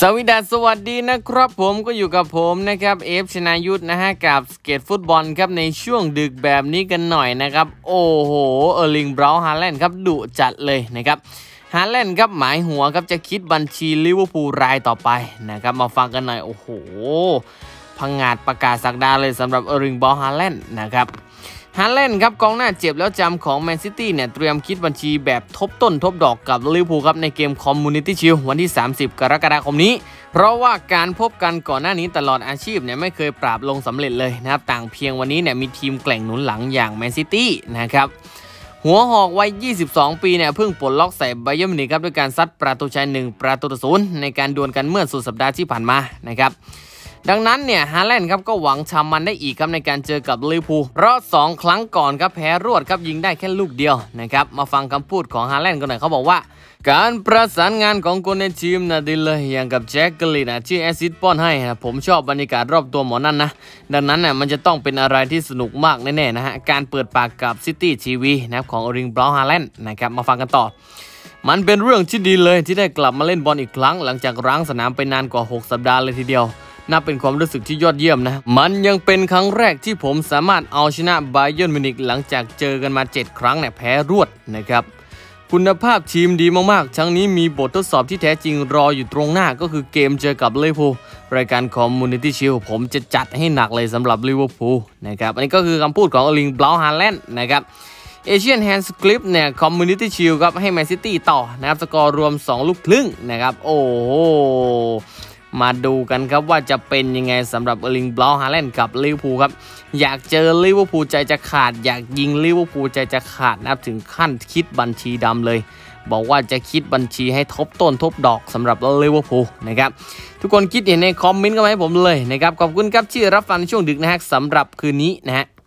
สวัสดีนะครับผมก็อยู่กับผมนะครับชนายุทธนะฮะกับสเก็ตฟุตบอลครับในช่วงดึกแบบนี้กันหน่อยนะครับโอ้โหลิงบราวน์ฮาแลนด์ครับดุจัดเลยนะครับฮาแลนด์ครับหมายหัวครับจะคิดบัญชีลิเวอร์พูลรายต่อไปนะครับมาฟังกันหน่อยโอ้โหพังงาดประกาศสักดาเลยสำหรับลิงบราวน์ฮาแลนด์นะครับฮาแลนด์ครับกองหน้าเจ็บแล้วจำของแมนซิตี้เนี่ยเตรียมคิดบัญชีแบบทบต้นทบดอกกับลิเวอร์พูลครับในเกมคอมมูนิตี้ชิลวันที่30 กรกฎาคมนี้เพราะว่าการพบกันก่อนหน้านี้ตลอดอาชีพเนี่ยไม่เคยปราบลงสำเร็จเลยนะครับต่างเพียงวันนี้เนี่ยมีทีมแกล่งหนุนหลังอย่างแมนซิตี้นะครับหัวหอกวัย22 ปีเนี่ยเพิ่งปลดล็อกใส่ไบเยิร์นมิวนิกครับด้วยการซัดประตูชัย1-0ในการดวลกันเมื่อสุดสัปดาห์ที่ผ่านมานะครับดังนั้นเนี่ยฮาแลนด์ครับก็หวังชามันได้อีกครับในการเจอกับลิเวอร์พูลเพราะ2 ครั้งก่อนครับแพ้รวดครับยิงได้แค่ลูกเดียวนะครับมาฟังคำพูดของฮาแลนด์กันหน่อยเขาบอกว่าการประสานงานของคนในทีมนะดีเลยอย่างกับแจ็คกลินที่แอซิสต์ป้อนให้นะผมชอบบรรยากาศรอบตัวหมอนั่นนะดังนั้นน่ะมันจะต้องเป็นอะไรที่สนุกมากแน่ๆนะฮะการเปิดปากกับซิตี้ทีวีนะครับของลิงบราวน์ฮาแลนด์นะครับมาฟังกันต่อมันเป็นเรื่องที่ดีเลยที่ได้กลับมาเล่นบอลอีกครั้งหลังจากร้างสนามไปนานกว่า6 สัปดาห์เลยทีเดียวนับเป็นความรู้สึกที่ยอดเยี่ยมนะมันยังเป็นครั้งแรกที่ผมสามารถเอาชนะไบเยิร์นมิวนิกหลังจากเจอกันมา7 ครั้งเนี่ยแพ้รวดนะครับคุณภาพทีมดีมากๆทั้งนี้มีบททดสอบที่แท้จริงรออยู่ตรงหน้าก็คือเกมเจอกับลิเวอร์พูลรายการคอมมูนิตี้ชิลผมจะจัดให้หนักเลยสำหรับลิเวอร์พูลนะครับอันนี้ก็คือคำพูดของลิงบราวน์ฮาแลนด์นะครับเอเชียนแฮนด์สคริปต์เนี่ยคอมมูนิตี้ชิลครับให้แมนซิตี้ต่อนะครับสกอร์รวม2 ลูกครึ่งนะครับโอ้โหมาดูกันครับว่าจะเป็นยังไงสำหรับลิงบราวน์ฮาแลนด์กับลิเวอร์พูลครับอยากเจอลิเวอร์พูลใจจะขาดอยากยิงลิเวอร์พูลใจจะขาดนะครับถึงขั้นคิดบัญชีดำเลยบอกว่าจะคิดบัญชีให้ทบต้นทบดอกสำหรับลิเวอร์พูลนะครับทุกคนคิดเห็นในคอมเมนต์กันมาให้ผมเลยนะครับขอบคุณครับที่รับฟังในช่วงดึกนะฮะสำหรับคืนนี้นะฮะ